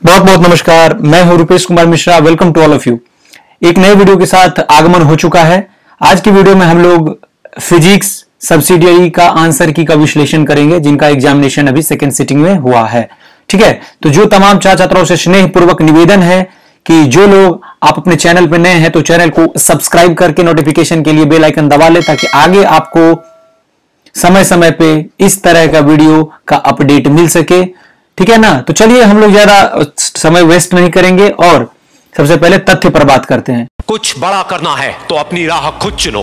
बहुत बहुत नमस्कार। मैं हूं Rupesh Kumar Mishra. Welcome to all of you. एक नए वीडियो के साथ आगमन हो चुका है। आज की वीडियो में हम लोग फिजिक्स सब्सिडियरी का आंसर की का विश्लेषण करेंगे, जिनका एग्जामिनेशन अभी सेकंड सिटिंग में हुआ है। ठीक है, तो जो तमाम छात्रों से स्नेह पूर्वक निवेदन है कि जो लोग आप अपने चैनल पर नए हैं तो चैनल को सब्सक्राइब करके नोटिफिकेशन के लिए बेल आइकन दबा ले, ताकि आगे आपको समय समय पे इस तरह का वीडियो का अपडेट मिल सके। ठीक है ना। तो चलिए हम लोग ज्यादा समय वेस्ट नहीं करेंगे और सबसे पहले तथ्य पर बात करते हैं। कुछ बड़ा करना है तो अपनी राह खुद चुनो।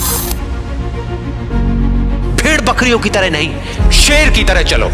भेड़ बकरियों की तरह नहीं, शेर की तरह चलो।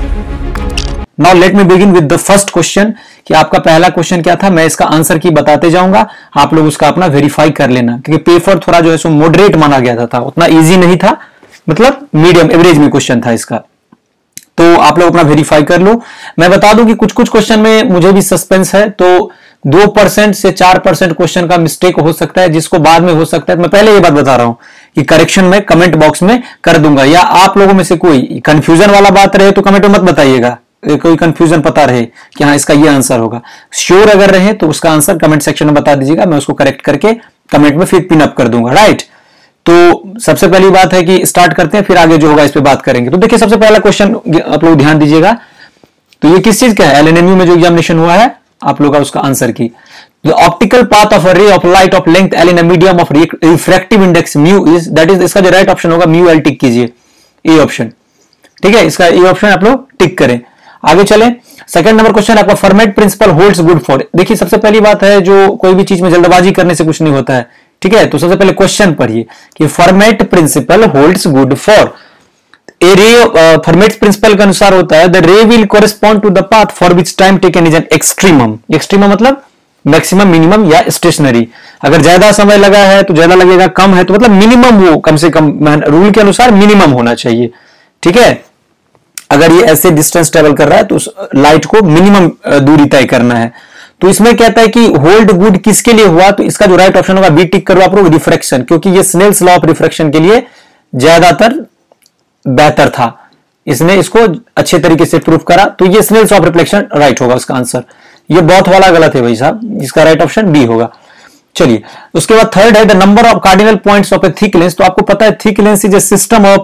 Now let me begin with the first question कि आपका पहला क्वेश्चन क्या था। मैं इसका आंसर की बताते जाऊंगा, आप लोग उसका अपना वेरीफाई कर लेना, क्योंकि पेपर थोड़ा जो है सो मॉडरेट माना गया था, उतना इजी नहीं था, मतलब मीडियम एवरेज में क्वेश्चन था इसका। तो आप लोग अपना वेरीफाई कर लो। मैं बता दूं कि कुछ कुछ क्वेश्चन में मुझे भी सस्पेंस है, तो 2% से 4% क्वेश्चन का मिस्टेक हो सकता है, जिसको बाद में हो सकता है। मैं पहले ये बात बता रहा हूं कि करेक्शन में कमेंट बॉक्स में कर दूंगा, या आप लोगों में से कोई कंफ्यूजन वाला बात रहे तो कमेंट में मत बताइएगा। कोई कंफ्यूजन पता रहे कि हाँ इसका ये आंसर होगा, श्योर अगर रहे तो उसका आंसर कमेंट सेक्शन में बता दीजिएगा, मैं उसको करेक्ट करके कमेंट में फिर पिन अप कर दूंगा। राइट, तो सबसे पहली बात है कि स्टार्ट करते हैं, फिर आगे जो होगा इस पे बात करेंगे। तो देखिए सबसे पहला क्वेश्चन आप लोग ध्यान दीजिएगा। तो ये किस चीज का है? एलएनएमयू में जो एग्जामिनेशन हुआ है आप लोग का उसका आंसर की। The optical path of a ray of light of length L in a medium of refractive index mu is, that is, इसका जो राइट ऑप्शन होगा म्यू एल, टिक कीजिए ए ऑप्शन। ठीक है, इसका ए ऑप्शन आप लोग टिक करें। आगे चले, सेकंड नंबर क्वेश्चन आपका Fermat principle holds good for. देखिए सबसे पहली बात है, जो कोई भी चीज में जल्दबाजी करने से कुछ नहीं होता है। ठीक है, तो सबसे पहले क्वेश्चन पढ़िए कि Fermat principle holds good for a ray. Fermat principle के अनुसार होता है the ray will correspond to the path for which time taken is an extremum. Extremum मतलब मैक्सिमम, मिनिमम या स्टेशनरी। अगर ज्यादा समय लगा है तो ज्यादा लगेगा, कम है तो मतलब मिनिमम, वो कम से कम रूल के अनुसार मिनिमम होना चाहिए। ठीक है, अगर ये ऐसे डिस्टेंस ट्रेवल कर रहा है तो उस लाइट को मिनिमम दूरी तय करना है। तो इसमें कहता है कि होल्ड गुड किसके लिए हुआ, तो इसका जो राइट ऑप्शन होगा बी टिक करो आप लोग, रिफ्रैक्शन, क्योंकि ये स्नेल्स लॉ ऑफ रिफ्रैक्शन के लिए ज्यादातर बेहतर था। इसने इसको अच्छे तरीके से प्रूफ करा, तो ये स्नेल्स ऑफ रिफ्लेक्शन राइट होगा उसका आंसर। ये बहुत वाला गलत है भाई साहब, इसका राइट ऑप्शन बी होगा। चलिए उसके बाद थर्ड है the number of cardinal points of a thick lens. तो आपको पता है thick lens is a system of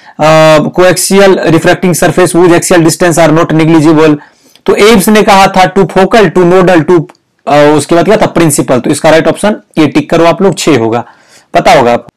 coaxial refracting surface which axial distance are not negligible. तो एब्स ने कहा था two focal two nodal two, उसके बाद क्या था, प्रिंसिपल। तो इसका राइट ऑप्शन ये टिक करो आप लोग, 6 होगा, पता होगा आपको।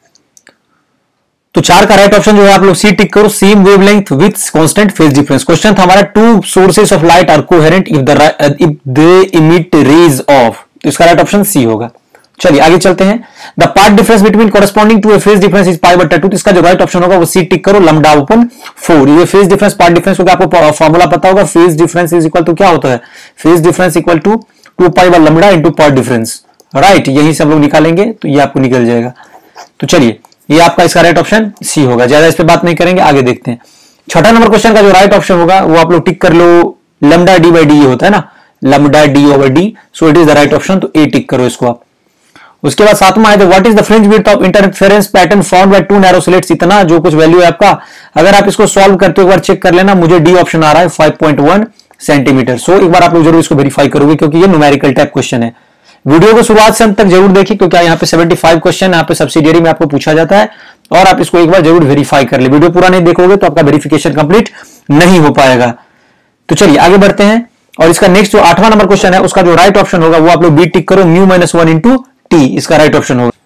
तो 4 का राइट ऑप्शन जो है आप लोग सी टिक करो, same wavelength with constant phase difference. Question था हमारा two sources of light are coherent if they emit rays of. तो इसका राइट ऑप्शन सी होगा। चलिए आगे चलते हैं। The path difference between corresponding to a phase difference is pi बटा 2। तो इसका जो राइट ऑप्शन होगा वो सी टिक करो, लैम्डा अपॉन 4। ये फेज डिफरेंस पार्ट डिफरेंस होगा, आपको फॉर्मूला पता होगा। Phase difference is equal to क्या होता है, phase difference equal to 2 pi by lambda into path difference. Right, यही से हम लोग निकालेंगे तो ये आपको निकल जाएगा। तो चलिए ये आपका इसका राइट ऑप्शन सी होगा। ज्यादा इस पे बात नहीं करेंगे, आगे देखते हैं। छठा नंबर क्वेश्चन का जो राइट ऑप्शन होगा वो आप लोग टिक कर लो, लैम्डा डी बाई डी होता है ना, lambda D over D, so it is the right option. तो ए टिक करो इसको आप। उसके बाद सातवां है what is the fringe width of interference pattern found by 2 narrow slits. इतना जो कुछ वैल्यू है आपका, अगर आप इसको सॉल्व करते हो एक बार चेक कर लेना। मुझे डी ऑप्शन आ रहा है 5.1 सेंटीमीटर। सो एक बार आप लोग जरूर इसको वेरीफाई करोगे, क्योंकि ये न्यूमेरिकल टाइप क्वेश्चन है। वीडियो को शुरुआत से अंत तक जरूर देखिए, क्योंकि यहाँ पे 75 क्वेश्चन यहाँ पे सब्सिडियरी में आपको पूछा जाता है, और आप इसको एक बार जरूर वेरीफाई कर ले। वीडियो पूरा नहीं देखोगे तो आपका वेरिफिकेशन कंप्लीट नहीं हो पाएगा। तो चलिए आगे बढ़ते हैं, और इसका नेक्स्ट जो 8वां नंबर क्वेश्चन है उसका जो राइट ऑप्शन होगा वो आप लोग बी टिक करो, म्यू माइनस 1 इंटू टी, इसका राइट ऑप्शन होगा।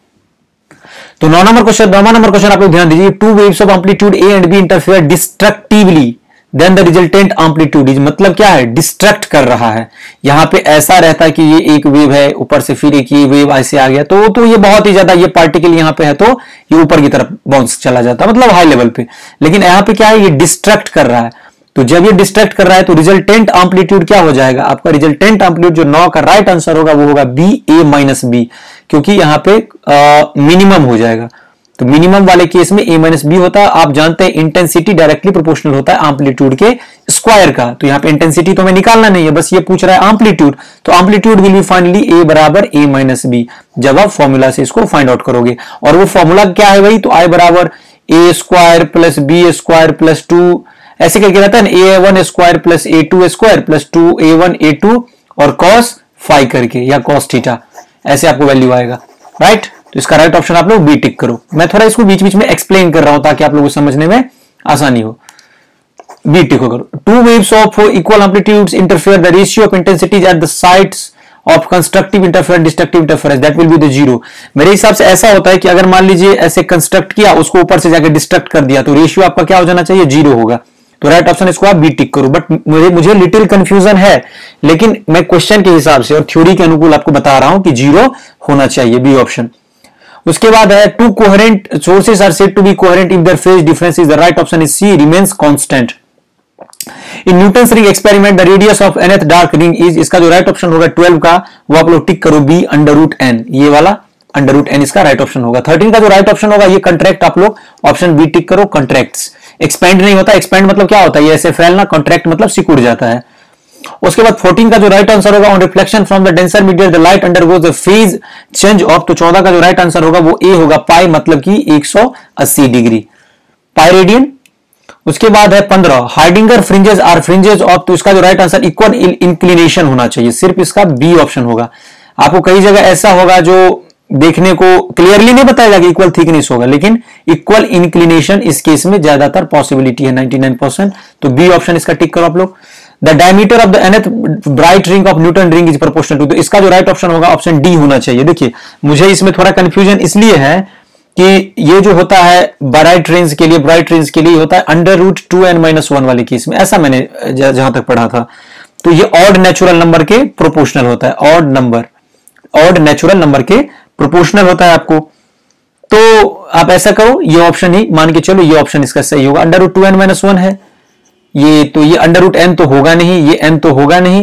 तो 9वां नंबर क्वेश्चन आप लोग ध्यान दीजिए। 2 waves of amplitude A and B interfere destructively, then the resultant amplitude is, मतलब क्या है, डिस्ट्रक्ट कर रहा है। यहां पे ऐसा रहता है कि ये एक वेव है, ऊपर से फिर एक ये वेव ऐसे आ गया, तो ये बहुत ही ज्यादा, ये पार्टिकल यहां पे है तो ये ऊपर की तरफ बाउंस चला जाता है, मतलब हाई लेवल पे। लेकिन यहां पे क्या है, ये डिस्ट्रक्ट कर रहा है। तो जब ये डिस्ट्रैक्ट कर रहा है तो रिजल्टेंट एम्पलीट्यूड क्या हो जाएगा आपका, रिजल्टेंट एम्पलीट्यूड जो 9 का राइट आंसर होगा वो होगा बी, ए माइनस बी, क्योंकि यहां पे मिनिमम हो जाएगा। तो मिनिमम वाले केस में ए माइनस बी होता है। आप जानते हैं इंटेंसिटी डायरेक्टली प्रोपोर्शनल होता है एम्पलीट्यूड के स्क्वायर का। तो यहां पे इंटेंसिटी तो हमें निकालना नहीं है, बस ये पूछ रहा है एम्पलीट्यूड। तो amplitude will be finally A बराबर ए माइनस बी, जब आप फॉर्मूला से इसको फाइंड आउट करोगे। और वो फॉर्मूला क्या है भाई, तो आई बराबर A square plus B square plus 2, ऐसे करके रहता है ना, A one square plus A two square plus 2 A one A two और cos फाई करके या cos थीटा, ऐसे आपको वैल्यू आएगा, राइट। तो इसका राइट ऑप्शन आप लोग बी टिक करो। मैं थोड़ा इसको बीच बीच में एक्सप्लेन कर रहा हूं ताकि आप लोगों को समझने में आसानी हो। बी टिक करो। Two waves of equal amplitudes interfere, the ratio of intensities at the sides of constructive interference destructive interference that will be the zero. मेरे हिसाब से ऐसा होता है कि अगर मान लीजिए ऐसे कंस्ट्रक्ट किया, उसको ऊपर से जाकर डिस्ट्रक्ट कर दिया, तो रेशियो आपका क्या हो जाना चाहिए, जीरो होगा। तो राइट ऑप्शन इसको आप बी टिक करो। बट मुझे लिटिल कंफ्यूजन है, लेकिन मैं क्वेश्चन के हिसाब से और थ्योरी के अनुकूल आपको बता रहा हूं कि जीरो होना चाहिए, बी ऑप्शन। उसके बाद है two coherent sources are said to be coherent if their phase difference is, the right option is C, remains constant. In Newton's ring experiment the radius of nth dark ring is, इसका जो right option होगा 12 का, वो आप लोग tick करो B, √n, ये वाला √n इसका राइट ऑप्शन होगा। 13 का जो राइट ऑप्शन होगा ये कंट्रैक्ट, आप लोग ऑप्शन बी टिक करो, कंट्रैक्ट्स। एक्सपेंड नहीं होता, एक्सपेंड मतलब क्या होता है, ये ऐसे फैलना, कॉन्ट्रैक्ट मतलब सिकुड़ जाता है। उसके बाद 14 का जो राइट आंसर होगा, on reflection from the denser medium the light undergoes the phase change of, तो 14 का जो राइट आंसर होगा वो ए होगा, पाई मतलब कि 180 डिग्री, पाई रेडियन। उसके बाद है 15, Haidinger fringes are fringes of, तो इसका जो राइट आंसर इक्वल इंक्लिनेशन होना चाहिए, सिर्फ इसका बी ऑप्शन होगा। आपको कई जगह ऐसा होगा जो देखने को क्लियरली नहीं बताएगा कि इक्वल थिकनेस होगा, लेकिन इक्वल इंक्लिनेशन इस केस में ज्यादातर पॉसिबिलिटी है, 99%। तो बी ऑप्शन इसका टिक करो आप लोग। The diameter of the nth bright ring of Newton ring is proportional to, तो इसका जो राइट ऑप्शन होगा ऑप्शन डी होना चाहिए। देखिए मुझे इसमें थोड़ा कंफ्यूजन इसलिए है कि ये जो होता है ब्राइट रेंज के लिए होता है √2n-1 वाले केस में, ऐसा मैंने जहां तक पढ़ा था। तो ये ऑड नेचुरल नंबर के प्रोपोर्शनल होता है, ऑड नेचुरल नंबर के प्रोपोर्शनल होता है आपको। तो आप ऐसा करो, ये ऑप्शन ही मान के चलो, ये ऑप्शन इसका सही होगा, √2n-1 है ये, तो ये √n तो होगा नहीं, ये n तो होगा नहीं,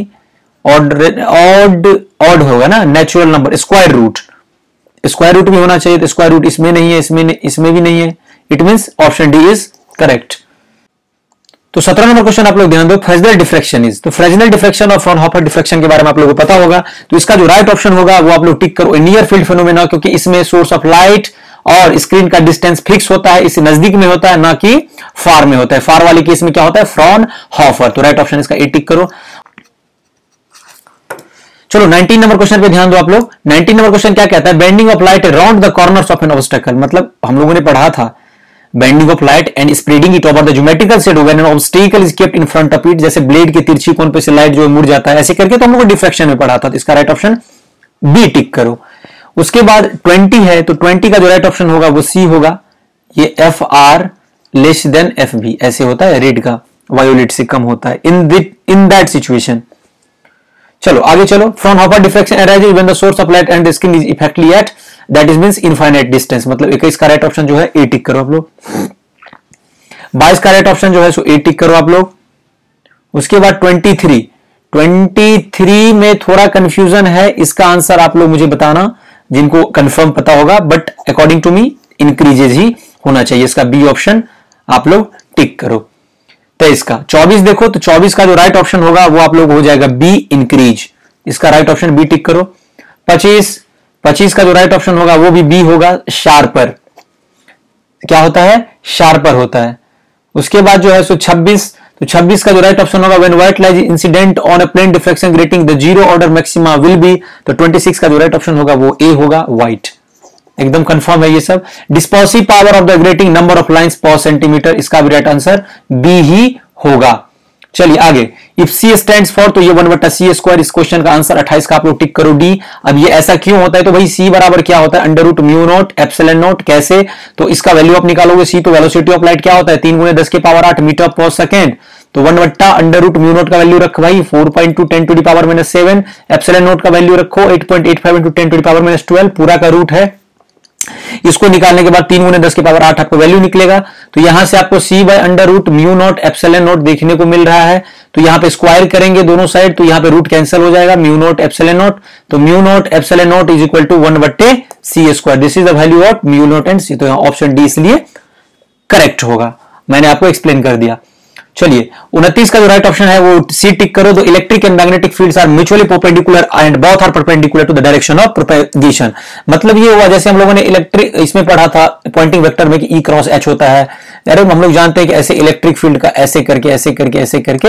ऑड होगा ना, नेचुरल नंबर, स्क्वायर रूट भी होना चाहिए, तो स्क्वायर रूट इसमें नहीं है, इसमें भी नहीं है, it means option D is correct. तो 17 नंबर क्वेश्चन आप लोग ध्यान दो, फ्रेजनेल डिफ्रैक्शन इज, तो फ्रेजनेल डिफ्रैक्शन और फ्रॉनहोफर डिफ्रैक्शन के बारे में आप लोगों को पता होगा, तो इसका जो राइट ऑप्शन होगा वो आप लोग टिक करो, नियर फील्ड फिनोमेना, क्योंकि इसमें सोर्स ऑफ लाइट और स्क्रीन का डिस्टेंस फिक्स होता है, इससे नजदीक में होता है ना कि फार में होता है। फार वाले केस में क्या होता है, फ्रॉनहोफर, तो राइट ऑप्शन इसका ए टिक करो। चलो 19 नंबर क्वेश्चन पे ध्यान दो आप लोग। 19 नंबर क्वेश्चन क्या कहता है, bending of light around the corners of an obstacle, मतलब हम लोगों ने पढ़ा था bending of light and spreading it over the geometrical shadow when an obstacle is kept in front of it, जैसे ब्लेड के तिरछी कोण पे से लाइट जो मुड़ जाता है ऐसे करके, तो हम लोग डिफ्रैक्शन में पढ़ा था, तो इसका राइट ऑप्शन बी टिक करो। उसके बाद 20 है, तो 20 का जो राइट ऑप्शन होगा वो सी होगा, ये FR लेस देन FB ऐसे होता है, रेड का वायोलेट से कम होता है इन दैट सिचुएशन। चलो आगे चलो, Fraunhofer diffraction arises when the source of light and the screen is effectively at that is means infinite distance, मतलब 21 का राइट ऑप्शन जो है ए टिक करो आप लोग। 22 का राइट ऑप्शन जो है सो ए टिक करो आप लोग। उसके बाद 23 में थोड़ा कंफ्यूजन है, इसका आंसर आप लोग मुझे बताना जिनको कंफर्म पता होगा, but according to me increases ही होना चाहिए, इसका बी ऑप्शन आप लोग टिक करो। 23 का 24 देखो, तो 24 का जो राइट ऑप्शन होगा वो आप लोग हो जाएगा बी इंक्रीज, इसका राइट ऑप्शन बी टिक करो। 25 का जो राइट ऑप्शन होगा वो भी बी होगा, शार्पर, क्या होता है, शार्पर होता है। उसके बाद जो है सो 26, तो 26 का जो राइट ऑप्शन होगा when white light incident on a plane diffraction grating the zero order maxima will be, तो 26 का जो राइट ऑप्शन होगा वो ए होगा, व्हाइट, एकदम कंफर्म है ये सब। Dispersive power of the grating number of lines per centimetre, इसका भी राइट आंसर बी ही होगा। चलिए आगे, इफ सी स्टैंड्स फॉर, तो ये 1/c², इस क्वेश्चन का आंसर 28 का आप लोग टिक करो डी। अब ये ऐसा क्यों होता है, तो भाई सी बराबर क्या होता है, √μ0ε0, कैसे, तो इसका वैल्यू आप निकालोगे, सी तो वेलोसिटी ऑफ लाइट क्या होता है 3 × 10⁸ मीटर पर सेकेंड, तो 1/√μ0 का वैल्यू रखो भाई 4.2 10⁻⁷, ε0 का वैल्यू रखो 8.85 × 10⁻12, पूरा का रूट है। इसको निकालने के बाद 3 × 10⁸ आपको वैल्यू निकलेगा, तो यहां से आपको c/√μ0ε0 देखने को मिल रहा है, तो यहां पे स्क्वायर करेंगे दोनों साइड, तो यहां पे रूट कैंसिल हो जाएगा, μ0ε0, तो μ0ε0 is equal to 1/c², this is the value of μ0 and C, तो यहां ऑप्शन डी इसलिए करेक्ट होगा, मैंने आपको एक्सप्लेन कर दिया। चलिए 29 का जो राइट ऑप्शन है वो सी टिक करो, तो electric and magnetic fields are mutually perpendicular and both are perpendicular to the direction of propagation, मतलब ये हुआ जैसे हम लोगों ने इलेक्ट्रिक इसमें पढ़ा था पॉइंटिंग वेक्टर में कि E क्रॉस H होता है, यार हम लोग जानते हैं कि ऐसे इलेक्ट्रिक फील्ड का ऐसे करके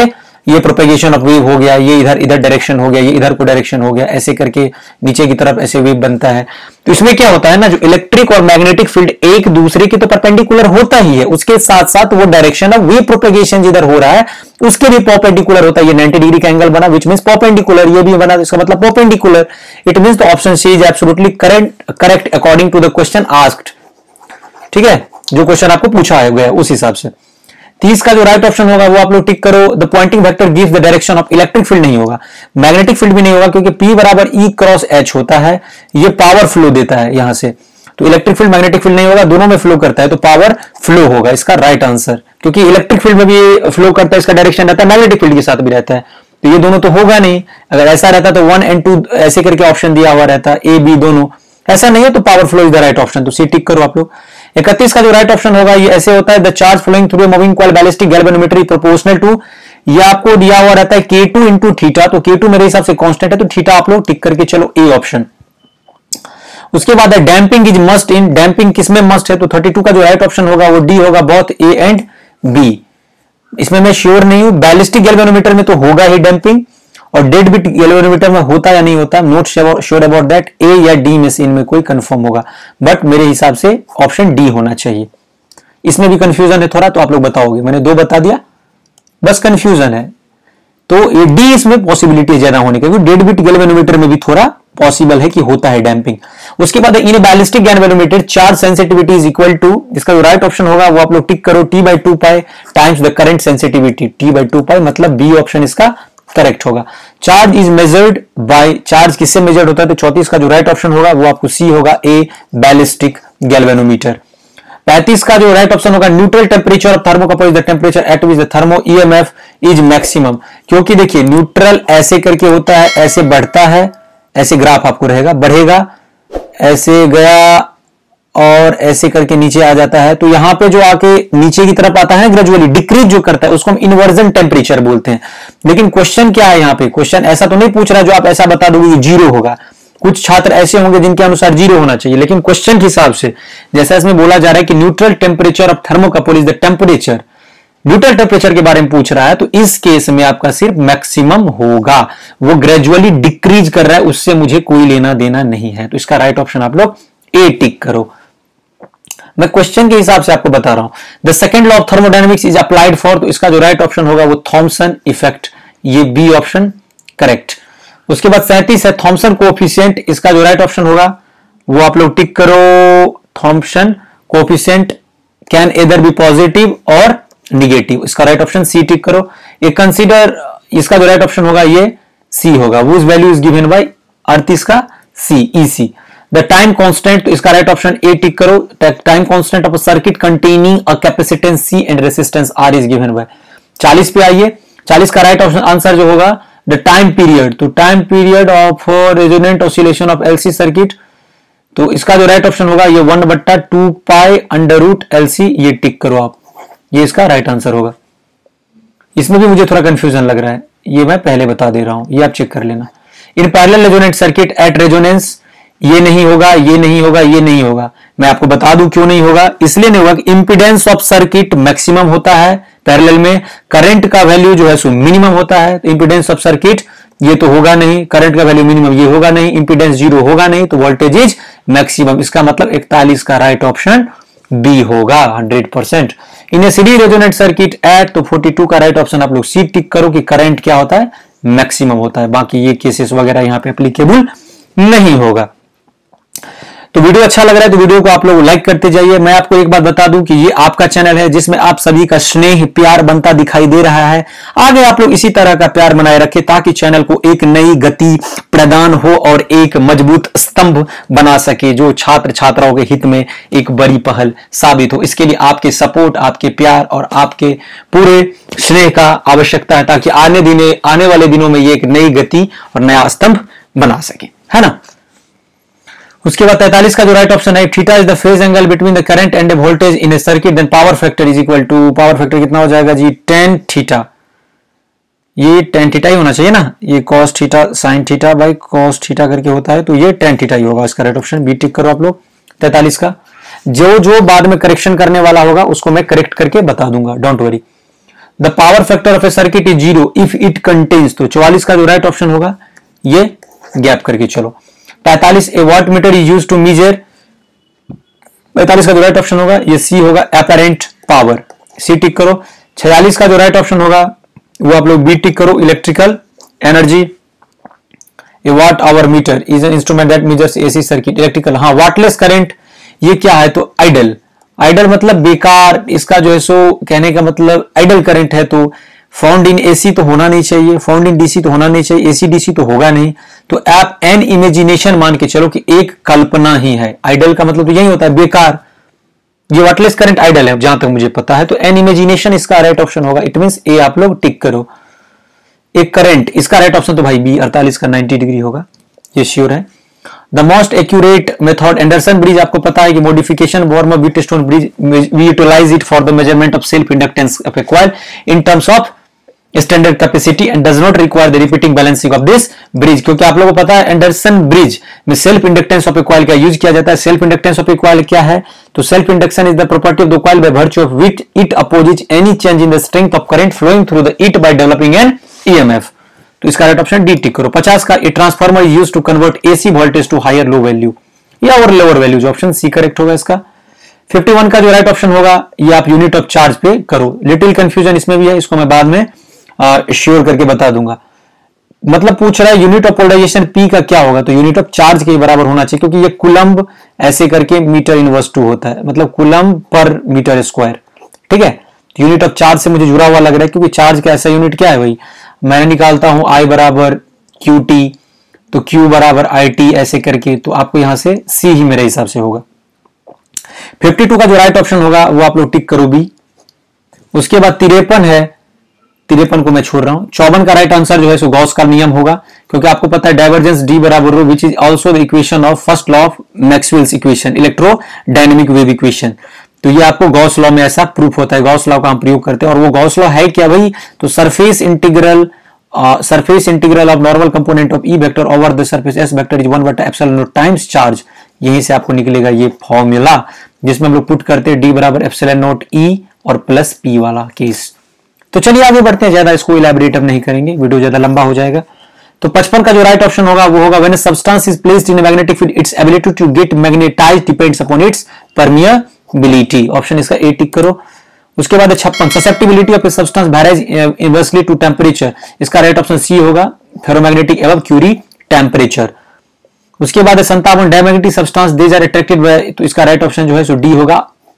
ये प्रोपेगेशन ऑफ वेव हो गया, ये इधर इधर डायरेक्शन हो गया, ये इधर को डायरेक्शन हो गया, ऐसे करके नीचे की तरफ ऐसे वेव बनता है। तो इसमें क्या होता है ना, जो इलेक्ट्रिक और मैग्नेटिक फील्ड एक दूसरे के तो परपेंडिकुलर होता ही है, उसके साथ साथ वो डायरेक्शन ऑफ वेव प्रोपेगेशन जिधर हो रहा है उसके भी परपेंडिकुलर होता है। ये 90 डिग्री का एंगल बना, विच मींस परपेंडिकुलर, ये भी बना, इसका मतलब perpendicular. It means the option C is absolutely correct according to the question asked. ठीक है, जो क्वेश्चन आपको पूछा गया उस हिसाब से। 30 का जो राइट ऑप्शन होगा वो आप लोग टिक करो। The Poynting vector gives the direction of electric field नहीं होगा, मैग्नेटिक फील्ड भी नहीं होगा, क्योंकि P बराबर E क्रॉस H होता है, ये पावर फ्लो देता है यहां से। तो इलेक्ट्रिक फील्ड मैग्नेटिक फील्ड नहीं होगा, दोनों में फ्लो करता है, तो पावर फ्लो होगा इसका राइट आंसर। क्योंकि इलेक्ट्रिक फील्ड में भी फ्लो करता है, इसका डायरेक्शन रहता है, मैग्नेटिक फील्ड के साथ भी रहता है, तो ये दोनों तो होगा नहीं। अगर ऐसा रहता तो 1 and 2 ऐसे करके ऑप्शन दिया हुआ रहता, A B दोनों, ऐसा नहीं है, तो power flow is the right option, तो सी टिक करो आप लोग। 31 का जो राइट ऑप्शन होगा ये ऐसे होता है, the charge flowing through a moving coil ballistic galvanometer proportional to, ये आपको दिया हुआ रहता है K2 इंटू थीटा, तो K2 मेरे हिसाब से कांस्टेंट है, तो थीटा आप लोग टिक करके चलो ए ऑप्शन। उसके बाद है damping is must in, damping किसमें मस्ट है, तो 32 का जो राइट ऑप्शन होगा वो डी होगा, बोथ ए एंड बी। इसमें मैं श्योर नहीं हूं, बैलिस्टिक गैल्वेनोमीटर में तो होगा ही डैम्पिंग, और डेड बिट गैल्वेनोमीटर में होता या नहीं होता, not sure about that, A या डी में से इनमें कोई कंफर्म होगा, बट मेरे हिसाब से ऑप्शन डी होना चाहिए। इसमें भी कंफ्यूजन है थोड़ा, तो आप लोग बताओगे, मैंने 2 बता दिया, बस कंफ्यूजन है, तो ये डी इसमें पॉसिबिलिटी ज्यादा होने की, क्योंकि डेड बिट गैल्वेनोमीटर में भी थोड़ा पॉसिबल है कि होता है डैम्पिंग। उसके बाद in ballistic galvanometer charge sensitivity is equal to, इसका जो राइट ऑप्शन होगा वो आप लोग टिक करो, T/2 pi times the current sensitivity, T/2 pi, मतलब बी ऑप्शन इसका करेक्ट होगा। Charge is measured by, charge किससे मेजर्ड होता है, तो 34 का जो राइट ऑप्शन होगा वो आपको सी होगा, ए बैलिस्टिक गैल्वेनोमीटर। 35 का जो राइट ऑप्शन होगा, neutral temperature of thermocouple is the temperature at which the thermo EMF is maximum, क्योंकि देखिए न्यूट्रल ऐसे करके होता है, ऐसे बढ़ता है, ऐसे ग्राफ आपको रहेगा, बढ़ेगा, ऐसे गया और ऐसे करके नीचे आ जाता है, तो यहां पे जो आके नीचे की तरफ आता है ग्रेजुअली डिक्रीज जो करता है उसको हम इन्वर्जन टेम्परेचर बोलते हैं। लेकिन क्वेश्चन क्या है यहाँ पे, क्वेश्चन ऐसा तो नहीं पूछ रहा जो आप ऐसा बता दोगे कि 0 होगा, कुछ छात्र ऐसे होंगे जिनके अनुसार 0 होना चाहिए, लेकिन क्वेश्चन के हिसाब से जैसा इसमें बोला जा रहा है कि neutral temperature of thermocouple is the temperature, neutral temperature के बारे में पूछ रहा है, तो इस केस में आपका सिर्फ मैक्सिमम होगा, वो ग्रेजुअली डिक्रीज कर रहा है, उससे मुझे कोई लेना देना नहीं है, तो इसका राइट ऑप्शन आप लोग ए टिक करो। मैं क्वेश्चन के हिसाब से आपको बता रहा हूं। The second law of thermodynamics is applied for, तो इसका जो राइट ऑप्शन होगा वो थॉमसन इफेक्ट, ये बी ऑप्शन करेक्ट। उसके बाद 37 है थॉमसन कोएफिशिएंट, इसका जो राइट ऑप्शन होगा वो आप लोग टिक करो, Thomson coefficient can either be positive और निगेटिव, इसका राइट ऑप्शन सी टिक करो। ये कंसीडर, इसका जो राइट ऑप्शन होगा ये सी होगा, whose value is given by 38 का C, EC. The time constant, तो इसका राइट ऑप्शन ए टिक करो, time constant of a circuit containing a capacitance C and resistance R is given by. 40 पे आइए, 40 का राइट ऑप्शन आंसर जो होगा the time period, तो time period of resonant oscillation of LC circuit, तो इसका जो राइट ऑप्शन होगा ये 1/2 पाई अंडर रूट एलसी, ये टिक करो आप, ये इसका राइट आंसर होगा। इसमें भी मुझे थोड़ा कंफ्यूजन लग रहा है, ये मैं पहले बता दे रहा हूं, ये आप चेक कर लेना। In parallel resonant circuit at resonance, ये नहीं होगा, ये नहीं होगा, ये नहीं होगा, मैं आपको बता दूं क्यों नहीं होगा, इसलिए नहीं होगा कि इंपीडेंस ऑफ सर्किट मैक्सिमम होता है पैरेलल में, करंट का वैल्यू जो है सो मिनिमम होता है, तो इंपीडेंस ऑफ सर्किट ये तो होगा नहीं, करंट का वैल्यू मिनिमम ये होगा नहीं, इंपीडेंस 0 होगा नहीं, तो वोल्टेज इज मैक्सिमम, इसका मतलब 41 का राइट ऑप्शन बी होगा 100%। In a series resonant circuit at, तो 42 का राइट ऑप्शन आप लोग सी टिक करो कि करंट क्या होता है, मैक्सिमम होता है, बाकी ये केसेस वगैरह यहां पे एप्लीकेबल नहीं होगा। तो वीडियो अच्छा लग रहा है तो वीडियो को आप लोग लाइक करते जाइए। मैं आपको एक बात बता दूं कि ये आपका चैनल है जिसमें आप सभी का स्नेह प्यार बनता दिखाई दे रहा है, आगे आप लोग इसी तरह का प्यार बनाए रखें ताकि चैनल को एक नई गति प्रदान हो और एक मजबूत स्तंभ बना सके जो छात्र छात्राओं के हित में एक बड़ी पहल साबित हो। इसके लिए आपके सपोर्ट, आपके प्यार और आपके पूरे स्नेह का आवश्यकता है ताकि आने वाले दिनों में ये एक नई गति और नया स्तंभ बना सके, है ना। उसके बाद 43 का जो राइट ऑप्शन है, theta is the phase angle between the current and the voltage in a circuit, then power factor is equal to, power factor कितना हो जाएगा जी, tan थीटा, ये tan थीटा ही होना चाहिए ना, ये cos theta sin theta by cos theta करके होता है, तो ये tan थीटा ही होगा, इसका राइट ऑप्शन बी टिक करो आप लोग। 43 का जो बाद में करेक्शन करने वाला होगा उसको मैं करेक्ट करके बता दूंगा, don't worry. The power factor of a circuit is 0 if it contains, तो 44 का जो राइट ऑप्शन होगा ये गैप करके चलो। 45 a watt meter is used to measure, 45 का जो राइट ऑप्शन होगा ये सी होगा, अपैरेंट पावर, सी टिक करो। 46 का जो राइट ऑप्शन होगा वो आप लोग बी टिक करो, electrical energy. A watt hour meter is an instrument that measures AC circuit, electrical. हाँ, वाटलेस करंट ये क्या है, तो आइडल, आइडल मतलब बेकार, इसका जो है सो कहने का मतलब आइडल करंट है, तो फाउंड इन एसी तो होना नहीं चाहिए, फाउंड इन डीसी तो होना नहीं चाहिए, एसी डीसी तो होगा नहीं, तो आप एन इमेजिनेशन मान के चलो कि एक कल्पना ही है। आइडल का मतलब तो यही होता है बेकार, ये वाटलेस करंट आइडल है जहां तक मुझे पता है, तो एन इमेजिनेशन इसका राइट ऑप्शन होगा। इट मींस ए आप लोग टिक करो। एक करंट, इसका राइट ऑप्शन तो भाई बी 48 का 90 डिग्री होगा, ये श्योर है। The most accurate method, Anderson bridge आपको पता है कि modification form of Wheatstone bridge, we utilize it for the measurement of self inductance of a coil in terms of standard capacity and does not require the repeating balancing of this bridge, क्योंकि आप लोगों को पता है Anderson bridge में self inductance of a coil का use किया जाता है। Self inductance of a coil क्या है, तो self induction is the property of the coil by virtue of which it opposes any change in the strength of current flowing through the it by developing an EMF, तो इसका right option D tick करो। 50 का a transformer used to convert AC voltage to higher low value या और lower values, option C correct होगा इसका। 51 का जो राइट ऑप्शन होगा ये आप यूनिट ऑफ चार्ज पे करो, लिटिल कंफ्यूजन इसमें भी है, इसको मैं बाद में श्योर करके बता दूंगा। मतलब पूछ रहा है यूनिट ऑफ पोलराइजेशन पी का क्या होगा, तो यूनिट ऑफ चार्ज के बराबर होना चाहिए, क्योंकि ये कुलम्ब ऐसे करके मीटर इनवर्स 2 होता है, मतलब कुलम्ब पर मीटर स्क्वायर, ठीक है। यूनिट ऑफ चार्ज से मुझे जुड़ा हुआ लग रहा है, क्योंकि चार्ज का ऐसा यूनिट क्या है भाई, मैं निकालता हूं I बराबर क्यू टी, तो Q बराबर आई टी ऐसे करके, तो आपको यहां से C ही मेरे हिसाब से होगा। 52 का जो राइट ऑप्शन होगा वो आप लोग टिक करो बी। उसके बाद 53 है, 53 को मैं छोड़ रहा हूं। 54 का राइट आंसर जो है सो गॉस का नियम होगा, क्योंकि आपको पता है डाइवर्जेंस D बराबर rho which is also the equation of first law of Maxwell's equation, electrodynamic wave equation, तो ये आपको गॉस लॉ में ऐसा प्रूफ होता है, गॉस लॉ का हम प्रयोग करते हैं। और वो गॉस लॉ है क्या भाई, तो surface integral of normal component of E vector over the surface S vector is one by epsilon times charge, यहीं से आपको निकलेगा ये फॉर्मूला, जिसमें हम लोग पुट करते हैं डी बराबर एप्सिलॉन नॉट ई और प्लस पी वाला केस। तो चलिए आगे बढ़ते हैं, ज्यादा इसको इलैबोरेट अब नहीं करेंगे, वीडियो ज्यादा लंबा हो जाएगा। तो 55 का जो राइट ऑप्शन होगा वो होगा when a substance is placed in a magnetic field its ability to get magnetized depends upon its permeability, option इसका ए टिक करो। उसके बाद 56 susceptibility of a substance varies inversely to temperature, इसका right option C होगा, ferromagnetic एवं Curie temperature. उसके बाद 57 diamagnetic substance these are attracted by, तो इसका राइट ऑप्शन जो है सो डी होगा,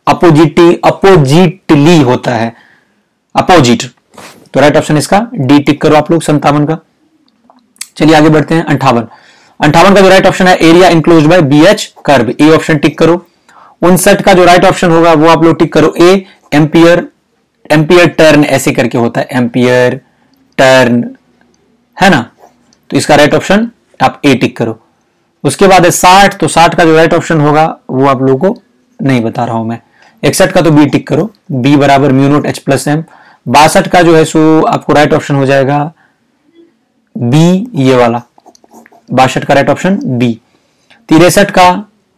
अपोजिटली होता है, अपोजिट, तो राइट ऑप्शन इसका डी टिक करो आप लोग 57 का। चलिए आगे बढ़ते हैं 58 का जो राइट ऑप्शन है area enclosed by BH curve, A option tick करो। 59 का जो राइट ऑप्शन होगा वो आप लोग टिक करो ए, एम्पियर टर्न ऐसे करके होता है, एम्पियर टर्न है ना, तो इसका राइट ऑप्शन आप ए टिक करो। उसके बाद है 60, तो 60 का जो राइट ऑप्शन होगा वो आप लोगों को नहीं बता रहा हूं मैं। 61 का तो बी टिक करो, बी बराबर mu naught H plus M. 62 का जो है सो आपको राइट ऑप्शन हो जाएगा बी, ये वाला 62 का राइट ऑप्शन बी। 63 का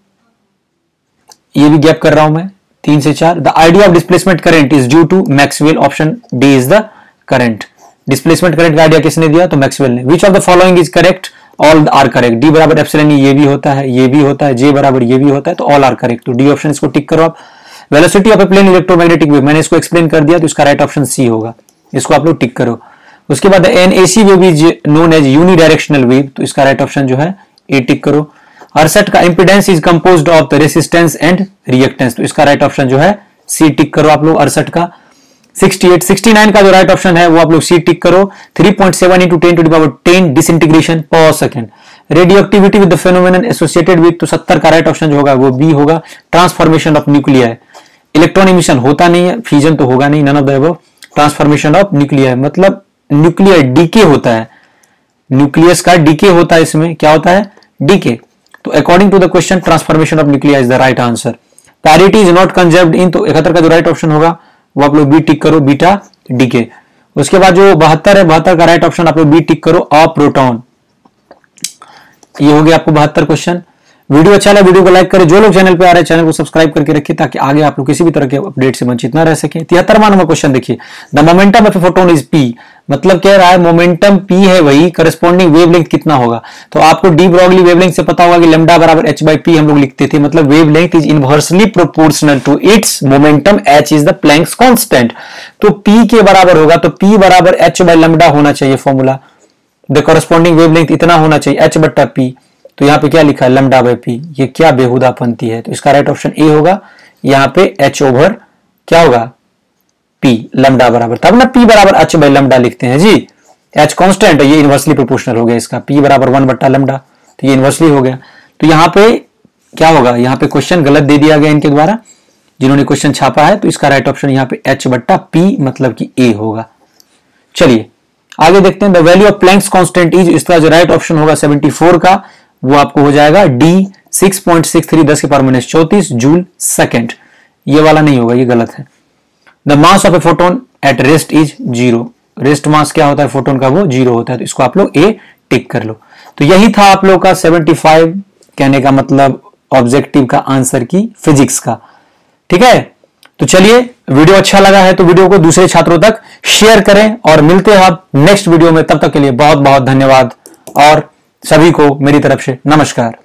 ये भी गैप कर रहा हूं मैं, 3 से 4। The idea of displacement current is due to Maxwell, option D is the current. Displacement current का आइडिया किसने दिया, तो मैक्सवेल ने। Which of the following is correct, all are correct. D बराबर एप्सिलॉन ये भी होता है, ये भी होता है, जे बराबर ये भी होता है, तो ऑल आर करेक्ट, तो डी ऑप्शन इसको टिक करो आप। Velocity of a plane electromagnetic wave, मैंने इसको एक्सप्लेन कर दिया, तो इसका राइट ऑप्शन सी होगा, इसको आप लोग टिक करो। उसके बाद an AC wave is known as unidirectional wave, तो इसका राइट ऑप्शन जो है ए टिक करो। 68 का impedance is composed of the resistance and reactance, तो इसका राइट ऑप्शन जो है सी टिक करो आप लोग 68 का। 69 का जो राइट ऑप्शन है वो आप लोग सी टिक करो। 3.7 × 10⁻10 disintegration per second. Radioactivity with the phenomenon associated with, तो 70 का राइट ऑप्शन जो होगा वो बी होगा। Transformation of nuclei, electron emission होता नहीं है, फ्यूजन तो होगा नहीं, none of the above. Transformation of nuclei मतलब न्यूक्लियर डीके होता है, न्यूक्लियस का डीके होता है, इसमें क्या होता है, डीके। तो according to the question transformation of nuclei is the right answer. Parity is not conserved in, तो 71 का जो राइट ऑप्शन होगा वो आप लोग बी टिक करो, बीटा डीके। उसके बाद जो 72 है, 72 का राइट ऑप्शन आप लोग बी टिक करो, अ प्रोटॉन, ये हो गया आपको 72 क्वेश्चन। वीडियो अच्छा लगा वीडियो को लाइक करें, जो लोग चैनल पे आ रहे हैं चैनल को सब्सक्राइब करके रखिए ताकि आगे आप लोग किसी भी तरह के अपडेट से वंचित ना रह सके। 73वां नंबर क्वेश्चन देखिए, the momentum of a photon is p, मतलब कह रहा है मोमेंटम p है वही, करस्पॉन्डिंग वेवलेंथ कितना होगा। तो आपको डी ब्रॉगली वेवलेंथ से पता होगा कि लैम्डा बराबर h/p हम लोग लिखते थे, मतलब wavelength is inversely proportional to its momentum, h is the Planck's constant. तो p के बराबर होगा तो p बराबर h/लैम्डा होना चाहिए फॉर्मूला। द करस्पॉन्डिंग वेवलेंथ इतना होना चाहिए h/p, तो यहाँ पे क्या लिखा है λ/p, ये क्या बेहुदापंती है। तो इसका राइट ऑप्शन ए होगा, यहाँ पे h ओवर क्या होगा p, लैम्डा बराबर, तब ना p बराबर h/λ लिखते हैं जी, h कांस्टेंट है, ये इनवर्सली प्रोपोर्शनल हो गया इसका, p बराबर 1/λ, तो ये इनवर्सली हो गया। तो यहाँ पे क्या होगा, यहाँ पे क्वेश्चन गलत दे दिया गया इनके द्वारा जिन्होंने क्वेश्चन छापा है, तो इसका राइट ऑप्शन यहाँ पे h/p मतलब कि a होगा। चलिए आगे देखते हैं, the value of Planck's constant is, इसका जो राइट ऑप्शन होगा 74 का वो आपको हो जाएगा d 6.63 10⁻⁻34 जूल सेकेंड, ये वाला नहीं होगा, ये गलत है। The mass of a photon at rest is 0, rest mass क्या होता है फोटोन का, वो 0 होता है, तो इसको आप लोग ए टिक कर लो। तो यही था आप लोग का 75, कहने का मतलब ऑब्जेक्टिव का आंसर की फिजिक्स का, ठीक है। तो चलिए वीडियो अच्छा लगा है तो वीडियो को दूसरे छात्रों तक शेयर करें और मिलते हैं आप नेक्स्ट वीडियो में, तब तक के लिए बहुत बहुत धन्यवाद और सभी को मेरी तरफ से नमस्कार।